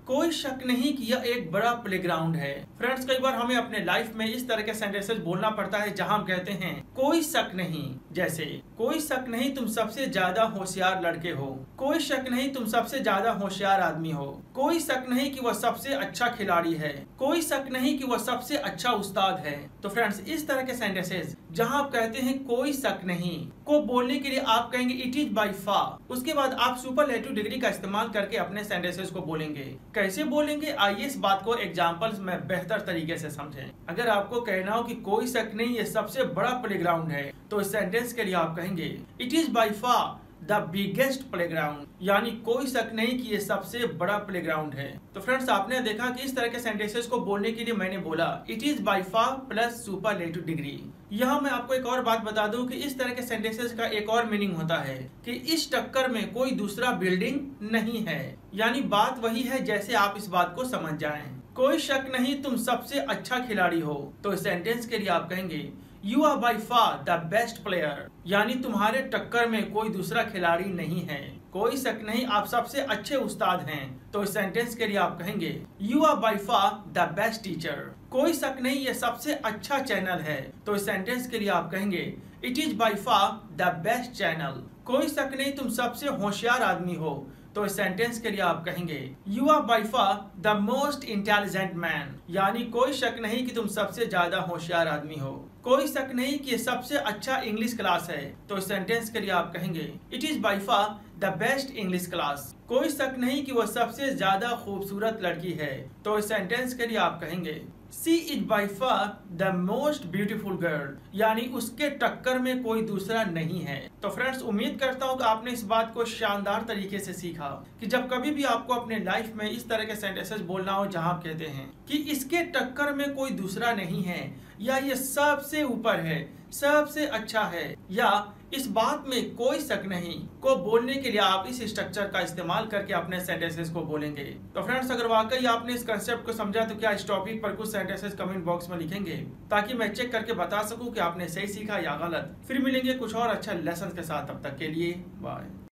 कोई शक नहीं कि यह एक बड़ा प्लेग्राउंड है। फ्रेंड्स, कई बार हमें अपने लाइफ में इस तरह के सेंटेंसेस बोलना पड़ता है जहां हम कहते हैं कोई शक नहीं। जैसे कोई शक नहीं तुम सबसे ज्यादा होशियार लड़के हो, कोई शक नहीं तुम सबसे ज्यादा होशियार आदमी हो, कोई शक नहीं कि वह सबसे अच्छा खिलाड़ी है, कोई शक नहीं कि वह सबसे अच्छा उस्ताद है। तो फ्रेंड्स, इस तरह के सेंटेंसेस जहां आप कहते हैं कोई शक नहीं को बोलने के लिए आप कहेंगे इट इज बाय फार। उसके बाद आप सुपरलेटिव डिग्री का इस्तेमाल करके अपने सेंटेंसेस को बोलेंगे। कैसे बोलेंगे, आइए इस बात को एग्जांपल्स में बेहतर तरीके से समझें। अगर आपको कहना हो कि कोई शक नहीं ये सबसे बड़ा प्लेग्राउंड है, तो इस सेंटेंस के लिए आप कहेंगे it is by far the biggest playground, यानी कोई शक नहीं कि ये सबसे बड़ा प्लेग्राउंड है। तो फ्रेंड्स, आपने देखा कि इस तरह के सेंटेंसेस को बोलने के लिए मैंने बोला it is by far plus superlative degree. यहाँ मैं आपको एक और बात बता दूं कि इस तरह के सेंटेंसेस का एक और मीनिंग होता है कि इस टक्कर में कोई दूसरा बिल्डिंग नहीं है, यानी बात वही है जैसे आप इस बात को समझ जाएं। कोई शक नहीं तुम सबसे अच्छा खिलाड़ी हो, तो इस सेंटेंस के लिए आप कहेंगे you are by far the best player, यानी तुम्हारे टक्कर में कोई दूसरा खिलाड़ी नहीं है। कोई शक नहीं आप सबसे अच्छे उस्ताद हैं, तो इस सेंटेंस के लिए आप कहेंगे you are by far the best teacher. कोई शक नहीं ये सबसे अच्छा चैनल है, तो इस सेंटेंस के लिए आप कहेंगे it is by far the best channel. कोई शक नहीं तुम सबसे होशियार आदमी हो, तो इस सेंटेंस के लिए आप कहेंगे you are by far the most intelligent man, यानी कोई शक नहीं कि तुम सबसे ज्यादा होशियार आदमी हो। कोई शक नहीं कि सबसे अच्छा इंग्लिश क्लास है, तो इस सेंटेंस के लिए आप कहेंगे it is by far the best English class. कोई शक नहीं कि वह सबसे ज्यादा खूबसूरत लड़की है, तो इस सेंटेंस के लिए आप कहेंगे she is by far the most beautiful girl, यानी उसके टक्कर में कोई दूसरा नहीं है। तो फ्रेंड्स, उम्मीद करता हूँ कि आपने इस बात को शानदार तरीके से सीखा कि जब कभी भी आपको अपने लाइफ में इस तरह के सेंटेंसेस बोलना हो जहां आप कहते हैं कि इसके टक्कर में कोई दूसरा नहीं है, या ये सबसे ऊपर है, सबसे अच्छा है, या इस बात में कोई शक नहीं को बोलने के लिए आप इस स्ट्रक्चर का इस्तेमाल करके अपने सेंटेंसेस को बोलेंगे। तो फ्रेंड्स, अगर वाकई आपने इस कंसेप्ट को समझा तो क्या इस टॉपिक पर कुछ सेंटेंसेस कमेंट बॉक्स में लिखेंगे, ताकि मैं चेक करके बता सकूं कि आपने सही सीखा या गलत। फिर मिलेंगे कुछ और अच्छा लेसन के साथ, तब तक के लिए बाय।